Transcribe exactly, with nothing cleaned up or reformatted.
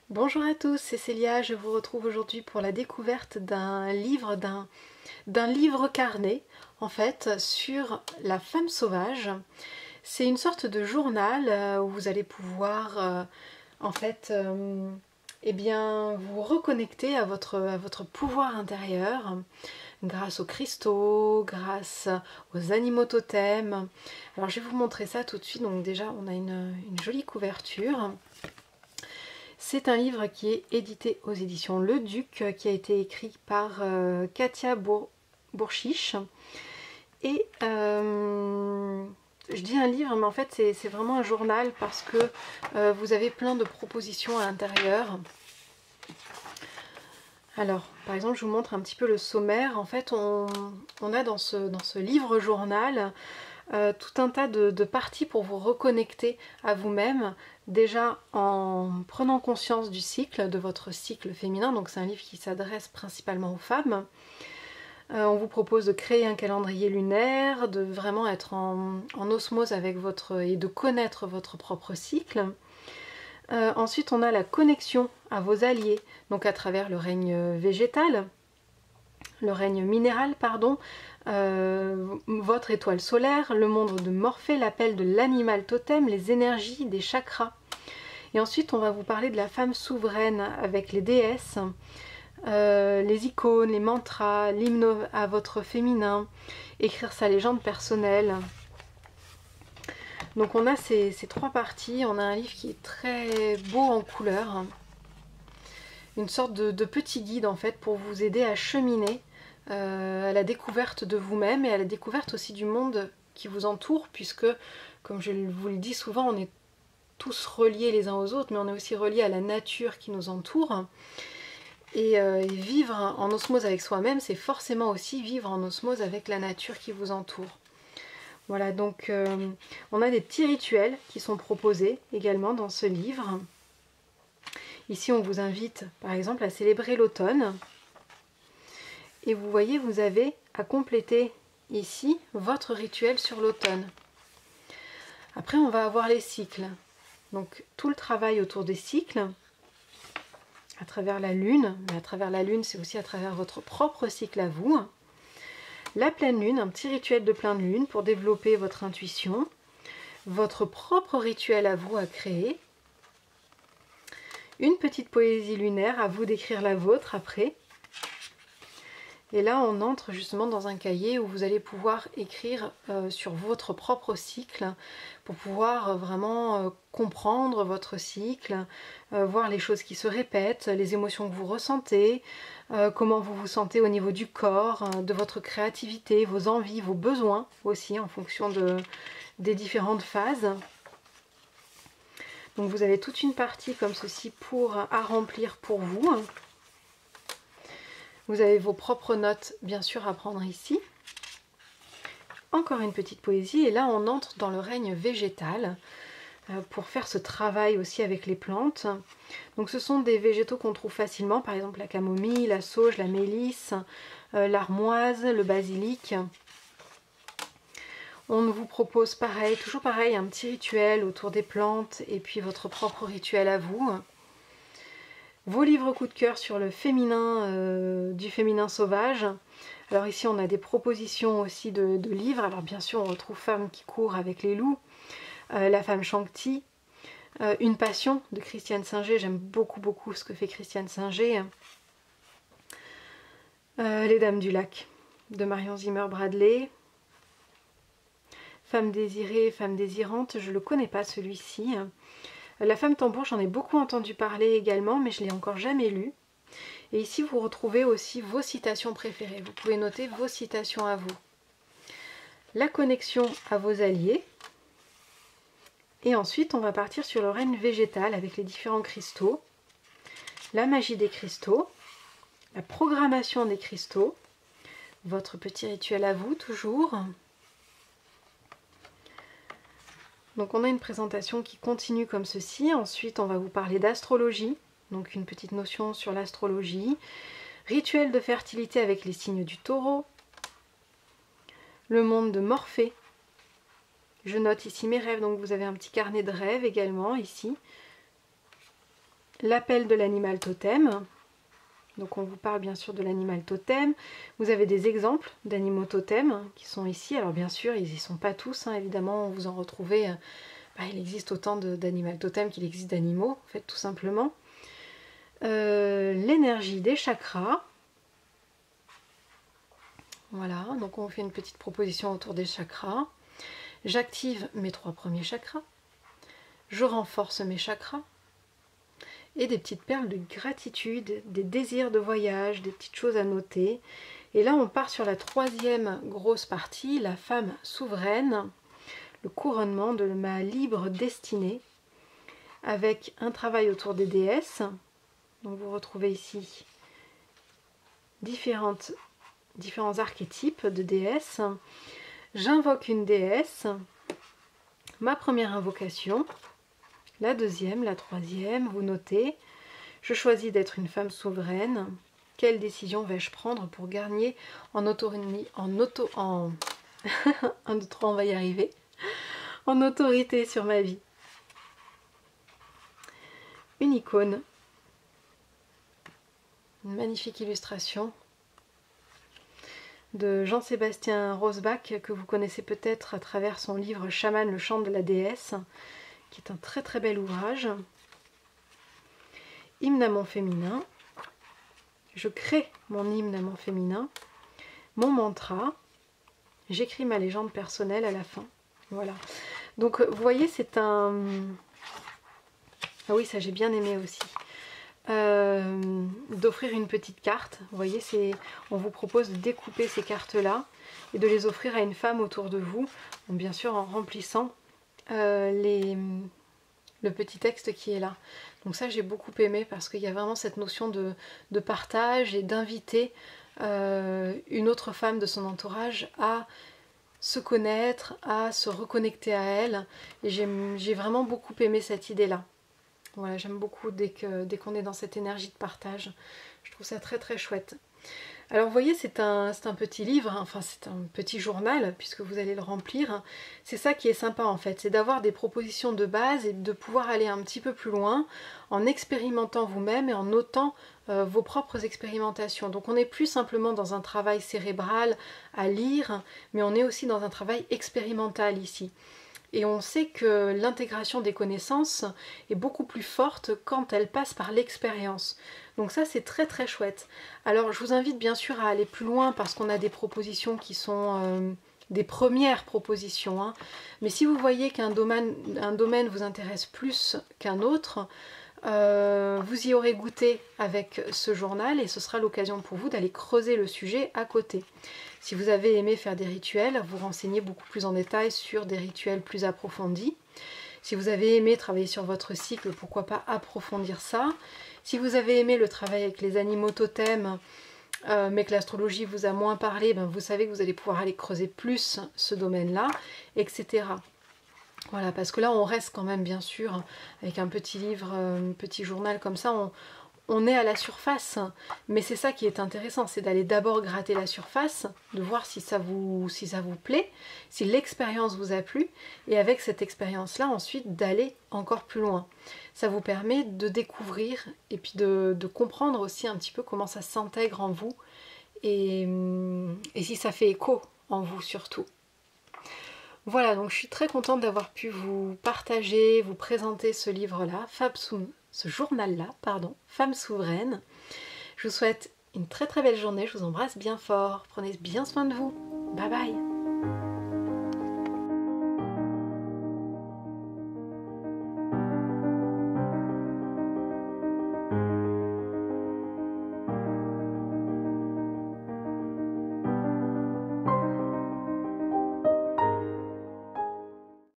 Bonjour à tous, c'est Célia, je vous retrouve aujourd'hui pour la découverte d'un livre, d'un d'un livre carnet en fait sur la femme sauvage. C'est une sorte de journal euh, où vous allez pouvoir euh, en fait euh, eh bien, vous reconnecter à votre, à votre pouvoir intérieur grâce aux cristaux, grâce aux animaux totems. Alors je vais vous montrer ça tout de suite. Donc déjà on a une, une jolie couverture. C'est un livre qui est édité aux éditions Le Duc, qui a été écrit par euh, Katia Bour Bourchiche. Et euh, je dis un livre, mais en fait c'est vraiment un journal parce que euh, vous avez plein de propositions à l'intérieur. Alors, par exemple, je vous montre un petit peu le sommaire. En fait, on, on a dans ce, dans ce livre journal Euh, tout un tas de, de parties pour vous reconnecter à vous-même, déjà en prenant conscience du cycle, de votre cycle féminin. Donc c'est un livre qui s'adresse principalement aux femmes. Euh, on vous propose de créer un calendrier lunaire, de vraiment être en, en osmose avec votre et de connaître votre propre cycle. Euh, ensuite on a la connexion à vos alliés, donc à travers le règne végétal, le règne minéral, pardon, euh, votre étoile solaire, le monde de Morphée, l'appel de l'animal totem, les énergies des chakras. Et ensuite, on va vous parler de la femme souveraine avec les déesses, euh, les icônes, les mantras, l'hymne à votre féminin, écrire sa légende personnelle. Donc on a ces, ces trois parties, on a un livre qui est très beau en couleurs, une sorte de, de petit guide en fait pour vous aider à cheminer Euh, à la découverte de vous-même et à la découverte aussi du monde qui vous entoure, puisque, comme je vous le dis souvent, on est tous reliés les uns aux autres, mais on est aussi reliés à la nature qui nous entoure. Et, euh, et vivre en osmose avec soi-même, c'est forcément aussi vivre en osmose avec la nature qui vous entoure. Voilà, donc euh, on a des petits rituels qui sont proposés également dans ce livre. Ici, on vous invite, par exemple, à célébrer l'automne. Et vous voyez, vous avez à compléter ici votre rituel sur l'automne. Après, on va avoir les cycles. Donc, tout le travail autour des cycles, à travers la lune, mais à travers la lune, c'est aussi à travers votre propre cycle à vous. La pleine lune, un petit rituel de pleine lune pour développer votre intuition. Votre propre rituel à vous à créer. Une petite poésie lunaire, à vous d'écrire la vôtre après. Et là, on entre justement dans un cahier où vous allez pouvoir écrire euh, sur votre propre cycle pour pouvoir euh, vraiment euh, comprendre votre cycle, euh, voir les choses qui se répètent, les émotions que vous ressentez, euh, comment vous vous sentez au niveau du corps, euh, de votre créativité, vos envies, vos besoins aussi en fonction de, des différentes phases. Donc vous avez toute une partie comme ceci pour, à remplir pour vous. Vous avez vos propres notes, bien sûr, à prendre ici. Encore une petite poésie, et là on entre dans le règne végétal euh, pour faire ce travail aussi avec les plantes. Donc ce sont des végétaux qu'on trouve facilement, par exemple la camomille, la sauge, la mélisse, euh, l'armoise, le basilic. On vous propose pareil, toujours pareil, un petit rituel autour des plantes et puis votre propre rituel à vous. Vos livres coup de cœur sur le féminin, euh, du féminin sauvage. Alors ici on a des propositions aussi de, de livres. Alors bien sûr on retrouve Femme qui court avec les loups, euh, La femme Shakti, euh, Une passion de Christiane Singer. J'aime beaucoup beaucoup ce que fait Christiane Singer. Euh, Les dames du lac de Marion Zimmer Bradley. Femme désirée, femme désirante, je le connais pas celui-ci. La femme tambour, j'en ai beaucoup entendu parler également, mais je l'ai encore jamais lu. Et ici, vous retrouvez aussi vos citations préférées. Vous pouvez noter vos citations à vous. La connexion à vos alliés. Et ensuite, on va partir sur le règne végétal avec les différents cristaux. La magie des cristaux. La programmation des cristaux. Votre petit rituel à vous, toujours. Donc on a une présentation qui continue comme ceci. Ensuite, on va vous parler d'astrologie. Donc une petite notion sur l'astrologie. Rituel de fertilité avec les signes du taureau. Le monde de Morphée. Je note ici mes rêves, donc vous avez un petit carnet de rêves également ici. l'appel de l'animal totem. Donc on vous parle bien sûr de l'animal totem. Vous avez des exemples d'animaux totems qui sont ici. Alors bien sûr, ils n'y sont pas tous, hein. Évidemment, vous en retrouvez. Bah, il existe autant d'animaux totems qu'il existe d'animaux, en fait, tout simplement. Euh, l'énergie des chakras. Voilà, donc on fait une petite proposition autour des chakras. J'active mes trois premiers chakras. Je renforce mes chakras. Et des petites perles de gratitude, des désirs de voyage, des petites choses à noter. Et là, on part sur la troisième grosse partie, la femme souveraine, le couronnement de ma libre destinée, avec un travail autour des déesses. Donc vous retrouvez ici différentes, différents archétypes de déesses. J'invoque une déesse, ma première invocation. La deuxième, la troisième, vous notez. Je choisis d'être une femme souveraine. Quelle décision vais-je prendre pour gagner en autonomie, en auto, en un, deux, trois, on va y arriver, en autorité sur ma vie. Une icône, une magnifique illustration de Jean-Sébastien Rosbach que vous connaissez peut-être à travers son livre Chaman, le chant de la déesse, qui est un très très bel ouvrage. Hymne à mon féminin. Je crée mon hymne à mon féminin. Mon mantra. J'écris ma légende personnelle à la fin. Voilà. Donc vous voyez, c'est un... Ah oui, ça j'ai bien aimé aussi. Euh, d'offrir une petite carte. Vous voyez, c'est, on vous propose de découper ces cartes-là et de les offrir à une femme autour de vous. Donc, bien sûr en remplissant Euh, les, le petit texte qui est là. Donc ça j'ai beaucoup aimé parce qu'il y a vraiment cette notion de, de partage et d'inviter euh, une autre femme de son entourage à se connaître, à se reconnecter à elle. Et j'ai vraiment beaucoup aimé cette idée-là. Voilà, j'aime beaucoup dès que, dès qu'on est dans cette énergie de partage. Je trouve ça très très chouette. Alors vous voyez, c'est un, c'est un petit livre, hein, enfin c'est un petit journal puisque vous allez le remplir. C'est ça qui est sympa en fait, c'est d'avoir des propositions de base et de pouvoir aller un petit peu plus loin en expérimentant vous-même et en notant euh, vos propres expérimentations. Donc on n'est plus simplement dans un travail cérébral à lire, mais on est aussi dans un travail expérimental ici. Et on sait que l'intégration des connaissances est beaucoup plus forte quand elle passe par l'expérience. Donc ça c'est très très chouette. Alors je vous invite bien sûr à aller plus loin parce qu'on a des propositions qui sont euh, des premières propositions. Hein. Mais si vous voyez qu'un domaine, un domaine vous intéresse plus qu'un autre, euh, vous y aurez goûté avec ce journal et ce sera l'occasion pour vous d'aller creuser le sujet à côté. Si vous avez aimé faire des rituels, vous renseignez beaucoup plus en détail sur des rituels plus approfondis. Si vous avez aimé travailler sur votre cycle, pourquoi pas approfondir ça. Si vous avez aimé le travail avec les animaux totems, euh, mais que l'astrologie vous a moins parlé, ben vous savez que vous allez pouvoir aller creuser plus ce domaine-là, et cetera. Voilà, parce que là on reste quand même bien sûr avec un petit livre, un petit journal comme ça, on, on est à la surface, mais c'est ça qui est intéressant, c'est d'aller d'abord gratter la surface, de voir si ça vous, si ça vous plaît, si l'expérience vous a plu, et avec cette expérience-là, ensuite d'aller encore plus loin. Ça vous permet de découvrir et puis de, de comprendre aussi un petit peu comment ça s'intègre en vous, et, et si ça fait écho en vous surtout. Voilà, donc je suis très contente d'avoir pu vous partager, vous présenter ce livre-là, Fab Sou... ce journal-là, pardon, Femme souveraine. Je vous souhaite une très très belle journée, je vous embrasse bien fort, prenez bien soin de vous. Bye bye.